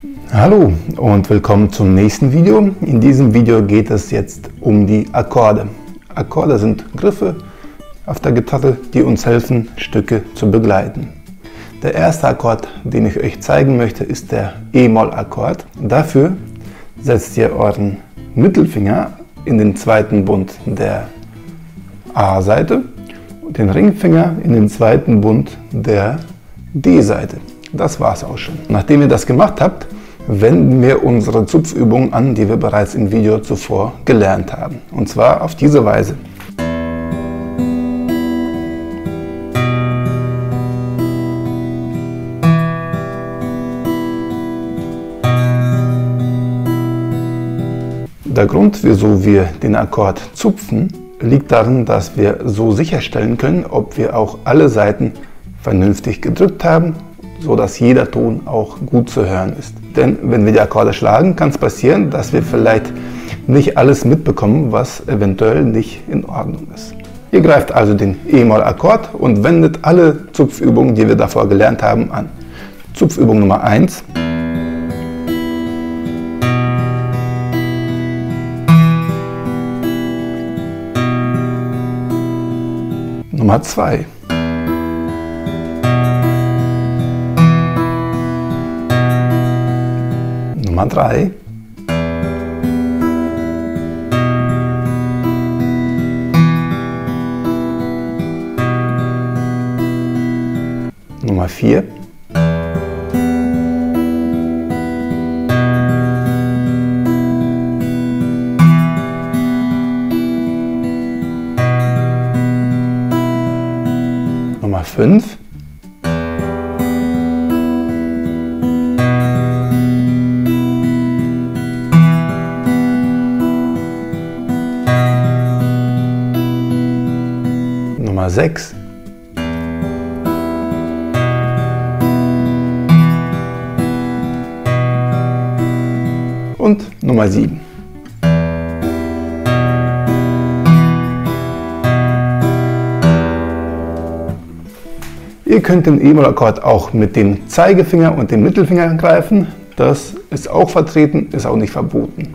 Hallo und willkommen zum nächsten Video. In diesem Video geht es jetzt um die Akkorde. Akkorde sind Griffe auf der Gitarre, die uns helfen, Stücke zu begleiten. Der erste Akkord, den ich euch zeigen möchte, ist der E-Moll-Akkord. Dafür setzt ihr euren Mittelfinger in den zweiten Bund der A-Seite und den Ringfinger in den zweiten Bund der D-Seite. Das war's auch schon. Nachdem ihr das gemacht habt, wenden wir unsere Zupfübung an, die wir bereits im Video zuvor gelernt haben. Und zwar auf diese Weise. Der Grund, wieso wir den Akkord zupfen, liegt darin, dass wir so sicherstellen können, ob wir auch alle Saiten vernünftig gedrückt haben, so dass jeder Ton auch gut zu hören ist. Denn wenn wir die Akkorde schlagen, kann es passieren, dass wir vielleicht nicht alles mitbekommen, was eventuell nicht in Ordnung ist. Ihr greift also den E-Moll-Akkord und wendet alle Zupfübungen, die wir davor gelernt haben, an. Zupfübung Nummer 1. Nummer 2. Nummer 3. Nummer 4. Nummer 5. Nummer 6. Und Nummer 7. Ihr könnt den E-Moll-Akkord auch mit dem Zeigefinger und dem Mittelfinger greifen. Das ist auch vertreten, ist auch nicht verboten.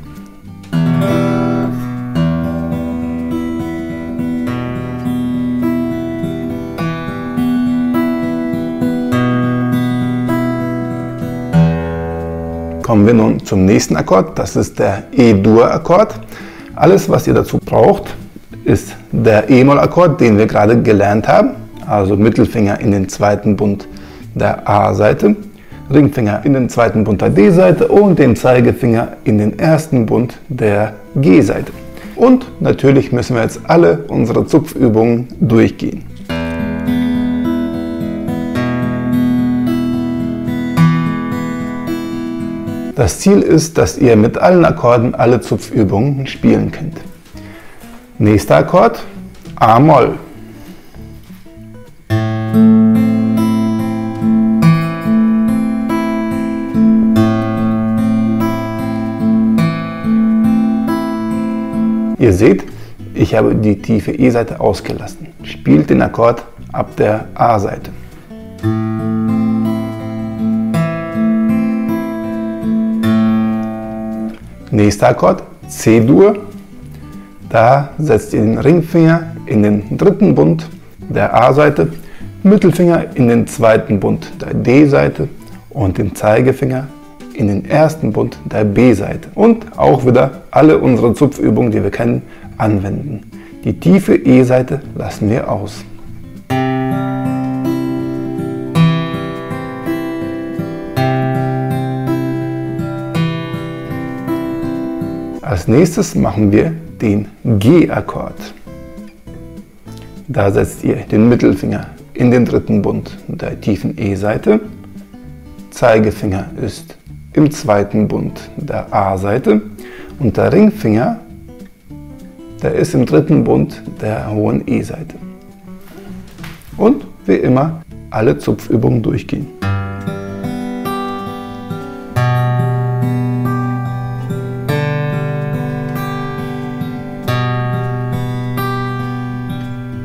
Kommen wir nun zum nächsten Akkord, das ist der E-Dur-Akkord. Alles, was ihr dazu braucht, ist der E-Moll-Akkord, den wir gerade gelernt haben. Also Mittelfinger in den zweiten Bund der A-Seite, Ringfinger in den zweiten Bund der D-Seite und den Zeigefinger in den ersten Bund der G-Seite. Und natürlich müssen wir jetzt alle unsere Zupfübungen durchgehen. Das Ziel ist, dass ihr mit allen Akkorden alle Zupfübungen spielen könnt. Nächster Akkord, A-Moll. Ihr seht, ich habe die tiefe E-Seite ausgelassen. Spielt den Akkord ab der A-Seite. Nächster Akkord, C-Dur. Da setzt ihr den Ringfinger in den dritten Bund der A-Seite, Mittelfinger in den zweiten Bund der D-Seite und den Zeigefinger in den ersten Bund der B-Seite. Und auch wieder alle unsere Zupfübungen, die wir kennen, anwenden. Die tiefe E-Seite lassen wir aus. Als nächstes machen wir den G-Akkord. Da setzt ihr den Mittelfinger in den dritten Bund der tiefen E-Seite, Zeigefinger ist im zweiten Bund der A-Seite und der Ringfinger, der ist im dritten Bund der hohen E-Seite. Und wie immer alle Zupfübungen durchgehen.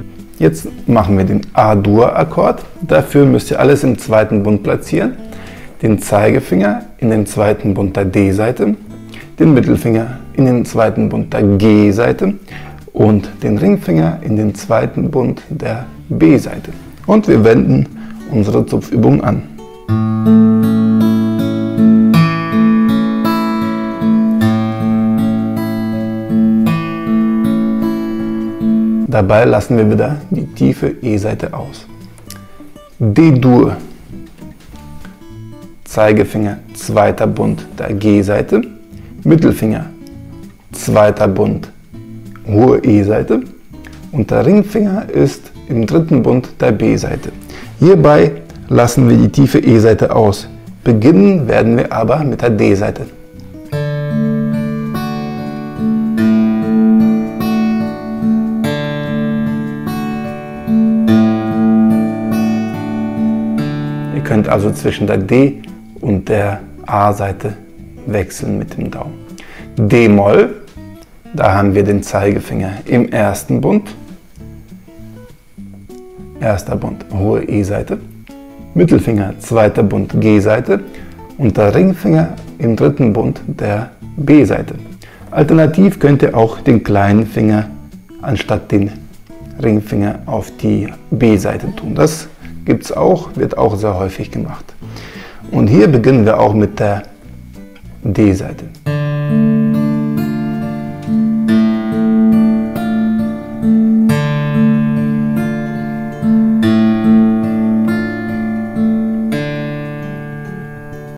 Jetzt machen wir den A-Dur-Akkord. Dafür müsst ihr alles im zweiten Bund platzieren. den Zeigefinger in den zweiten Bund der D-Seite, den Mittelfinger in den zweiten Bund der G-Seite und den Ringfinger in den zweiten Bund der B-Seite. Und wir wenden unsere Zupfübung an. Dabei lassen wir wieder die tiefe E-Saite aus. D-Dur, Zeigefinger, zweiter Bund der G-Seite, Mittelfinger, zweiter Bund, hohe E-Saite und der Ringfinger ist im dritten Bund der B-Seite. Hierbei lassen wir die tiefe E-Saite aus. Beginnen werden wir aber mit der D-Seite. Ihr könnt also zwischen der D- und der A-Seite wechseln mit dem Daumen. D-Moll, da haben wir den Zeigefinger im ersten Bund, erster Bund, hohe E-Saite, Mittelfinger, zweiter Bund, G-Seite und der Ringfinger im dritten Bund der B-Seite. Alternativ könnt ihr auch den kleinen Finger anstatt den Ringfinger auf die B-Seite tun. Das gibt es auch, wird auch sehr häufig gemacht. Und hier beginnen wir auch mit der D-Seite.